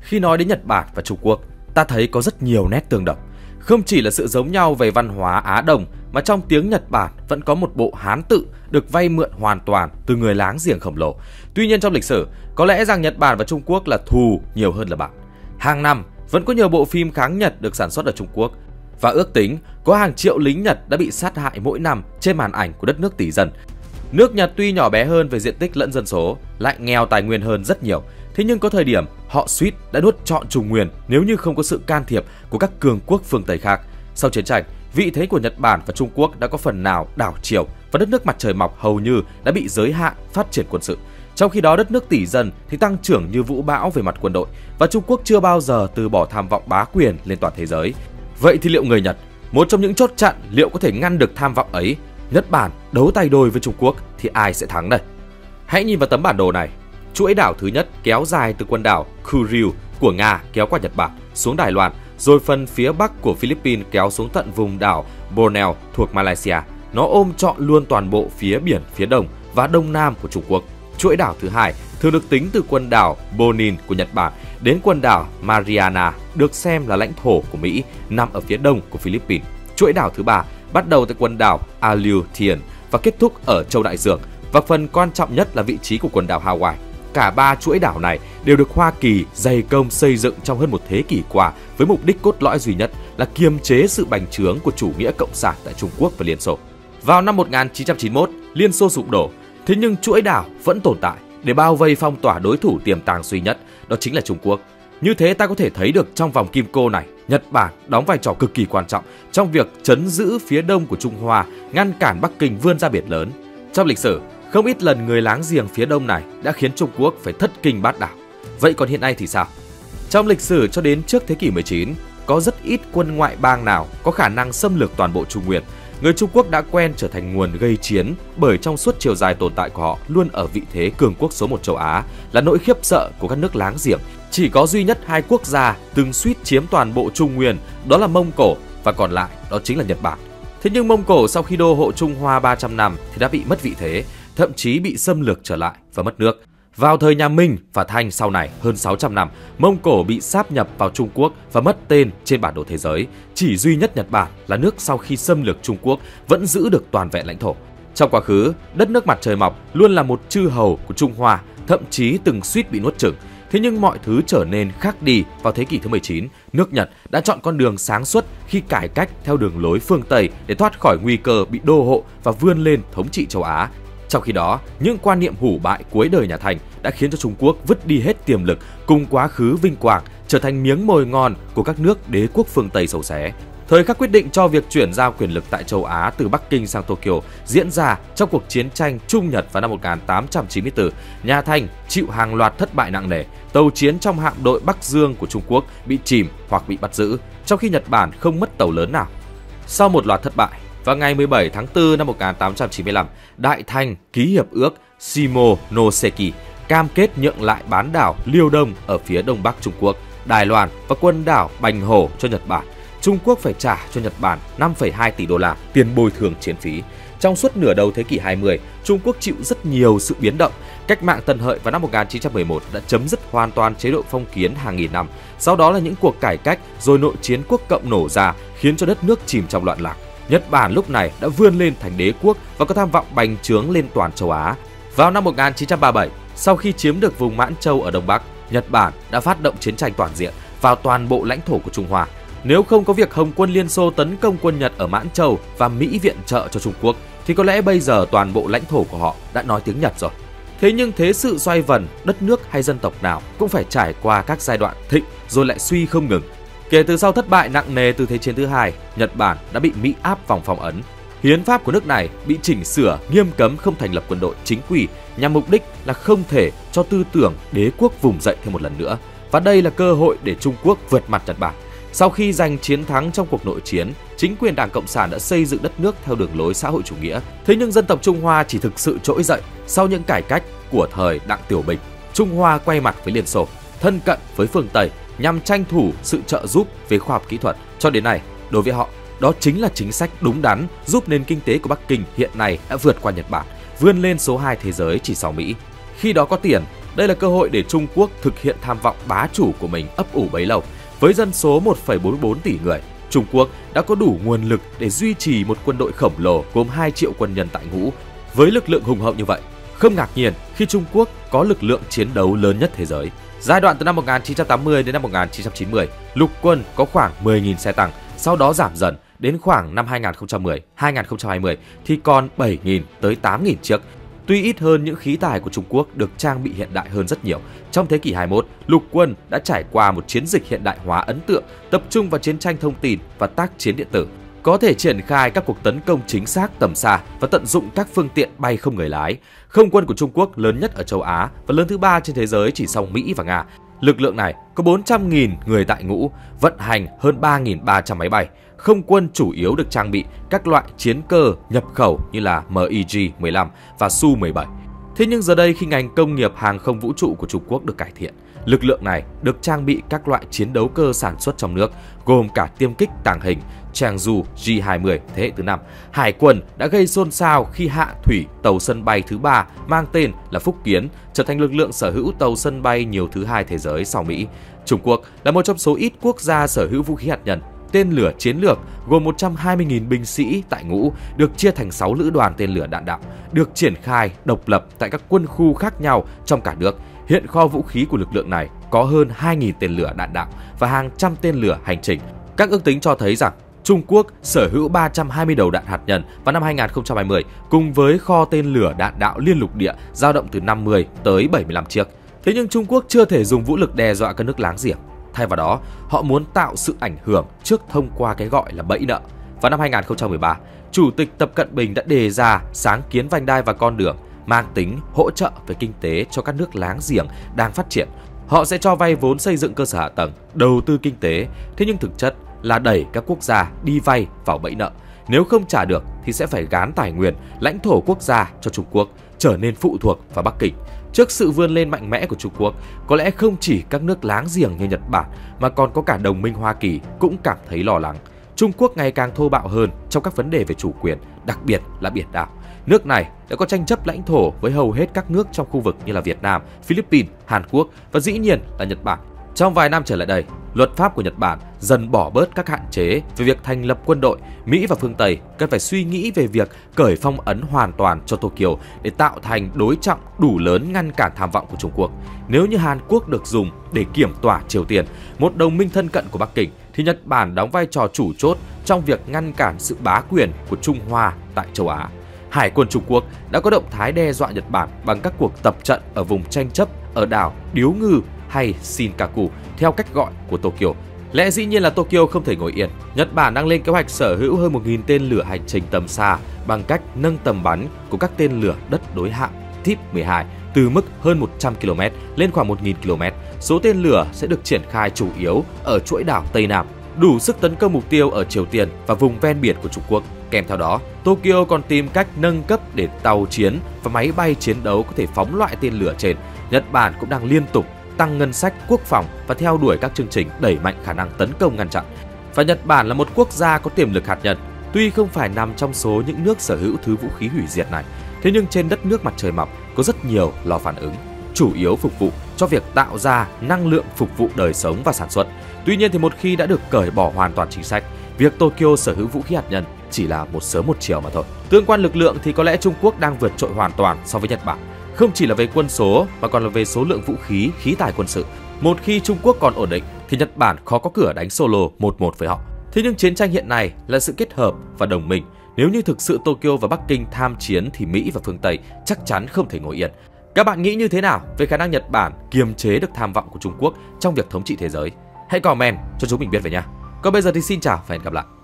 Khi nói đến Nhật Bản và Trung Quốc, ta thấy có rất nhiều nét tương đồng. Không chỉ là sự giống nhau về văn hóa Á Đông, mà trong tiếng Nhật Bản vẫn có một bộ Hán tự được vay mượn hoàn toàn từ người láng giềng khổng lồ. Tuy nhiên trong lịch sử, có lẽ rằng Nhật Bản và Trung Quốc là thù nhiều hơn là bạn. Hàng năm, vẫn có nhiều bộ phim kháng Nhật được sản xuất ở Trung Quốc, và ước tính có hàng triệu lính Nhật đã bị sát hại mỗi năm trên màn ảnh của đất nước tỷ dân. Nước Nhật tuy nhỏ bé hơn về diện tích lẫn dân số, lại nghèo tài nguyên hơn rất nhiều. Thế nhưng có thời điểm họ suýt đã nuốt trọn Trung Nguyên nếu như không có sự can thiệp của các cường quốc phương Tây khác. Sau chiến tranh, vị thế của Nhật Bản và Trung Quốc đã có phần nào đảo chiều và đất nước mặt trời mọc hầu như đã bị giới hạn phát triển quân sự. Trong khi đó đất nước tỷ dân thì tăng trưởng như vũ bão về mặt quân đội, và Trung Quốc chưa bao giờ từ bỏ tham vọng bá quyền lên toàn thế giới. Vậy thì liệu người Nhật, một trong những chốt chặn, liệu có thể ngăn được tham vọng ấy? Nhật Bản đấu tay đôi với Trung Quốc thì ai sẽ thắng đây? Hãy nhìn vào tấm bản đồ này. Chuỗi đảo thứ nhất kéo dài từ quần đảo Kuril của Nga kéo qua Nhật Bản xuống Đài Loan, rồi phần phía bắc của Philippines kéo xuống tận vùng đảo Borneo thuộc Malaysia. Nó ôm trọn luôn toàn bộ phía biển phía đông và đông nam của Trung Quốc. Chuỗi đảo thứ hai thường được tính từ quần đảo Bonin của Nhật Bản đến quần đảo Mariana, được xem là lãnh thổ của Mỹ, nằm ở phía đông của Philippines. Chuỗi đảo thứ ba bắt đầu tại quần đảo Aleutian và kết thúc ở châu Đại Dương, và phần quan trọng nhất là vị trí của quần đảo Hawaii. Cả ba chuỗi đảo này đều được Hoa Kỳ dày công xây dựng trong hơn một thế kỷ qua với mục đích cốt lõi duy nhất là kiềm chế sự bành trướng của chủ nghĩa cộng sản tại Trung Quốc và Liên Xô. Vào năm 1991, Liên Xô sụp đổ, thế nhưng chuỗi đảo vẫn tồn tại để bao vây phong tỏa đối thủ tiềm tàng duy nhất, đó chính là Trung Quốc. Như thế ta có thể thấy được trong vòng kim cô này, Nhật Bản đóng vai trò cực kỳ quan trọng trong việc trấn giữ phía đông của Trung Hoa, ngăn cản Bắc Kinh vươn ra biển lớn. Trong lịch sử, không ít lần người láng giềng phía đông này đã khiến Trung Quốc phải thất kinh bát đảo. Vậy còn hiện nay thì sao? Trong lịch sử cho đến trước thế kỷ 19, có rất ít quân ngoại bang nào có khả năng xâm lược toàn bộ Trung Nguyên. Người Trung Quốc đã quen trở thành nguồn gây chiến bởi trong suốt chiều dài tồn tại của họ luôn ở vị thế cường quốc số 1 châu Á, là nỗi khiếp sợ của các nước láng giềng. Chỉ có duy nhất hai quốc gia từng suýt chiếm toàn bộ Trung Nguyên, đó là Mông Cổ, và còn lại đó chính là Nhật Bản. Thế nhưng Mông Cổ sau khi đô hộ Trung Hoa 300 năm thì đã bị mất vị thế, thậm chí bị xâm lược trở lại và mất nước. Vào thời nhà Minh và Thanh sau này hơn 600 năm, Mông Cổ bị sáp nhập vào Trung Quốc và mất tên trên bản đồ thế giới. Chỉ duy nhất Nhật Bản là nước sau khi xâm lược Trung Quốc vẫn giữ được toàn vẹn lãnh thổ. Trong quá khứ, đất nước mặt trời mọc luôn là một chư hầu của Trung Hoa, thậm chí từng suýt bị nuốt chửng. Thế nhưng mọi thứ trở nên khác đi vào thế kỷ thứ 19, nước Nhật đã chọn con đường sáng suốt khi cải cách theo đường lối phương Tây để thoát khỏi nguy cơ bị đô hộ và vươn lên thống trị châu Á. Trong khi đó, những quan niệm hủ bại cuối đời nhà Thanh đã khiến cho Trung Quốc vứt đi hết tiềm lực cùng quá khứ vinh quang, trở thành miếng mồi ngon của các nước đế quốc phương Tây xấu xé. Thời khắc quyết định cho việc chuyển giao quyền lực tại châu Á từ Bắc Kinh sang Tokyo diễn ra trong cuộc chiến tranh Trung Nhật vào năm 1894. Nhà Thanh chịu hàng loạt thất bại nặng nề, tàu chiến trong hạm đội Bắc Dương của Trung Quốc bị chìm hoặc bị bắt giữ, trong khi Nhật Bản không mất tàu lớn nào. Sau một loạt thất bại, vào ngày 17 tháng 4 năm 1895, Đại Thanh ký hiệp ước Shimonoseki, cam kết nhượng lại bán đảo Liêu Đông ở phía đông bắc Trung Quốc, Đài Loan và quần đảo Bành Hổ cho Nhật Bản. Trung Quốc phải trả cho Nhật Bản 5,2 tỷ đô la tiền bồi thường chiến phí. Trong suốt nửa đầu thế kỷ 20, Trung Quốc chịu rất nhiều sự biến động. Cách mạng Tân Hợi vào năm 1911 đã chấm dứt hoàn toàn chế độ phong kiến hàng nghìn năm. Sau đó là những cuộc cải cách, rồi nội chiến quốc cộng nổ ra, khiến cho đất nước chìm trong loạn lạc. Nhật Bản lúc này đã vươn lên thành đế quốc và có tham vọng bành trướng lên toàn châu Á. Vào năm 1937, sau khi chiếm được vùng Mãn Châu ở Đông Bắc, Nhật Bản đã phát động chiến tranh toàn diện vào toàn bộ lãnh thổ của Trung Hoa. Nếu không có việc Hồng quân Liên Xô tấn công quân Nhật ở Mãn Châu và Mỹ viện trợ cho Trung Quốc, thì có lẽ bây giờ toàn bộ lãnh thổ của họ đã nói tiếng Nhật rồi. Thế nhưng thế sự xoay vần, đất nước hay dân tộc nào cũng phải trải qua các giai đoạn thịnh rồi lại suy không ngừng. Kể từ sau thất bại nặng nề từ Thế chiến thứ hai, Nhật Bản đã bị Mỹ áp vòng phong ấn. Hiến pháp của nước này bị chỉnh sửa nghiêm cấm không thành lập quân đội chính quy, nhằm mục đích là không thể cho tư tưởng đế quốc vùng dậy thêm một lần nữa. Và đây là cơ hội để Trung Quốc vượt mặt Nhật Bản. Sau khi giành chiến thắng trong cuộc nội chiến, chính quyền Đảng Cộng sản đã xây dựng đất nước theo đường lối xã hội chủ nghĩa. Thế nhưng dân tộc Trung Hoa chỉ thực sự trỗi dậy sau những cải cách của thời Đặng Tiểu Bình. Trung Hoa quay mặt với Liên Xô, thân cận với phương Tây nhằm tranh thủ sự trợ giúp về khoa học kỹ thuật. Cho đến nay, đối với họ, đó chính là chính sách đúng đắn giúp nền kinh tế của Bắc Kinh hiện nay đã vượt qua Nhật Bản, vươn lên số 2 thế giới chỉ sau Mỹ. Khi đó có tiền, Đây là cơ hội để Trung Quốc thực hiện tham vọng bá chủ của mình ấp ủ bấy lâu. Với dân số 1,44 tỷ người, Trung Quốc đã có đủ nguồn lực để duy trì một quân đội khổng lồ gồm 2 triệu quân nhân tại ngũ. Với lực lượng hùng hậu như vậy, không ngạc nhiên khi Trung Quốc có lực lượng chiến đấu lớn nhất thế giới. Giai đoạn từ năm 1980 đến năm 1990, lục quân có khoảng 10.000 xe tăng, sau đó giảm dần đến khoảng năm 2010-2020 thì còn 7.000 tới 8.000 chiếc. Tuy ít hơn những khí tài của Trung Quốc được trang bị hiện đại hơn rất nhiều, trong thế kỷ 21, lục quân đã trải qua một chiến dịch hiện đại hóa ấn tượng, tập trung vào chiến tranh thông tin và tác chiến điện tử, có thể triển khai các cuộc tấn công chính xác tầm xa và tận dụng các phương tiện bay không người lái. Không quân của Trung Quốc lớn nhất ở châu Á và lớn thứ 3 trên thế giới chỉ sau Mỹ và Nga. Lực lượng này có 400.000 người tại ngũ, vận hành hơn 3.300 máy bay. Không quân chủ yếu được trang bị các loại chiến cơ nhập khẩu như là MiG-15 và Su-17. Thế nhưng giờ đây khi ngành công nghiệp hàng không vũ trụ của Trung Quốc được cải thiện, lực lượng này được trang bị các loại chiến đấu cơ sản xuất trong nước, gồm cả tiêm kích tàng hình Changzhou J-20 thế hệ thứ 5. Hải quân đã gây xôn xao khi hạ thủy tàu sân bay thứ 3 mang tên là Phúc Kiến, trở thành lực lượng sở hữu tàu sân bay nhiều thứ 2 thế giới sau Mỹ. Trung Quốc là một trong số ít quốc gia sở hữu vũ khí hạt nhân. Tên lửa chiến lược gồm 120.000 binh sĩ tại ngũ, được chia thành 6 lữ đoàn tên lửa đạn đạo, được triển khai độc lập tại các quân khu khác nhau trong cả nước. Hiện kho vũ khí của lực lượng này có hơn 2.000 tên lửa đạn đạo và hàng trăm tên lửa hành trình. Các ước tính cho thấy rằng Trung Quốc sở hữu 320 đầu đạn hạt nhân vào năm 2020, cùng với kho tên lửa đạn đạo liên lục địa dao động từ 50 tới 75 chiếc. Thế nhưng Trung Quốc chưa thể dùng vũ lực đe dọa các nước láng giềng. Thay vào đó, họ muốn tạo sự ảnh hưởng trước thông qua cái gọi là bẫy nợ. Vào năm 2013, Chủ tịch Tập Cận Bình đã đề ra sáng kiến vành đai và con đường mang tính hỗ trợ về kinh tế cho các nước láng giềng đang phát triển. Họ sẽ cho vay vốn xây dựng cơ sở hạ tầng, đầu tư kinh tế, thế nhưng thực chất là đẩy các quốc gia đi vay vào bẫy nợ. Nếu không trả được thì sẽ phải gán tài nguyên, lãnh thổ quốc gia cho Trung Quốc, trở nên phụ thuộc vào Bắc Kinh. Trước sự vươn lên mạnh mẽ của Trung Quốc, có lẽ không chỉ các nước láng giềng như Nhật Bản mà còn có cả đồng minh Hoa Kỳ cũng cảm thấy lo lắng. Trung Quốc ngày càng thô bạo hơn trong các vấn đề về chủ quyền, đặc biệt là biển đảo. Nước này đã có tranh chấp lãnh thổ với hầu hết các nước trong khu vực như là Việt Nam, Philippines, Hàn Quốc và dĩ nhiên là Nhật Bản. Trong vài năm trở lại đây, luật pháp của Nhật Bản dần bỏ bớt các hạn chế về việc thành lập quân đội. Mỹ và phương Tây cần phải suy nghĩ về việc cởi phong ấn hoàn toàn cho Tokyo để tạo thành đối trọng đủ lớn ngăn cản tham vọng của Trung Quốc. Nếu như Hàn Quốc được dùng để kiểm tỏa Triều Tiên, một đồng minh thân cận của Bắc Kinh, thì Nhật Bản đóng vai trò chủ chốt trong việc ngăn cản sự bá quyền của Trung Hoa tại châu Á. Hải quân Trung Quốc đã có động thái đe dọa Nhật Bản bằng các cuộc tập trận ở vùng tranh chấp ở đảo Điếu Ngư hay Shinkaku theo cách gọi của Tokyo. Lẽ dĩ nhiên là Tokyo không thể ngồi yên. Nhật Bản đang lên kế hoạch sở hữu hơn 1.000 tên lửa hành trình tầm xa bằng cách nâng tầm bắn của các tên lửa đất đối hạm TIP-12 từ mức hơn 100 km lên khoảng 1.000 km. Số tên lửa sẽ được triển khai chủ yếu ở chuỗi đảo Tây Nam, đủ sức tấn công mục tiêu ở Triều Tiên và vùng ven biển của Trung Quốc. Kèm theo đó, Tokyo còn tìm cách nâng cấp để tàu chiến và máy bay chiến đấu có thể phóng loại tên lửa trên. Nhật Bản cũng đang liên tục tăng ngân sách quốc phòng và theo đuổi các chương trình đẩy mạnh khả năng tấn công ngăn chặn. Và Nhật Bản là một quốc gia có tiềm lực hạt nhân, tuy không phải nằm trong số những nước sở hữu thứ vũ khí hủy diệt này, thế nhưng trên đất nước mặt trời mọc có rất nhiều lò phản ứng, chủ yếu phục vụ cho việc tạo ra năng lượng phục vụ đời sống và sản xuất. Tuy nhiên thì một khi đã được cởi bỏ hoàn toàn chính sách, việc Tokyo sở hữu vũ khí hạt nhân chỉ là một sớm một chiều mà thôi. Tương quan lực lượng thì có lẽ Trung Quốc đang vượt trội hoàn toàn so với Nhật Bản, không chỉ là về quân số mà còn là về số lượng vũ khí, khí tài quân sự. Một khi Trung Quốc còn ổn định thì Nhật Bản khó có cửa đánh solo 1-1 với họ. Thế nhưng chiến tranh hiện nay là sự kết hợp và đồng minh. Nếu như thực sự Tokyo và Bắc Kinh tham chiến thì Mỹ và phương Tây chắc chắn không thể ngồi yên. Các bạn nghĩ như thế nào về khả năng Nhật Bản kiềm chế được tham vọng của Trung Quốc trong việc thống trị thế giới? Hãy comment cho chúng mình biết về nha. Còn bây giờ thì xin chào và hẹn gặp lại.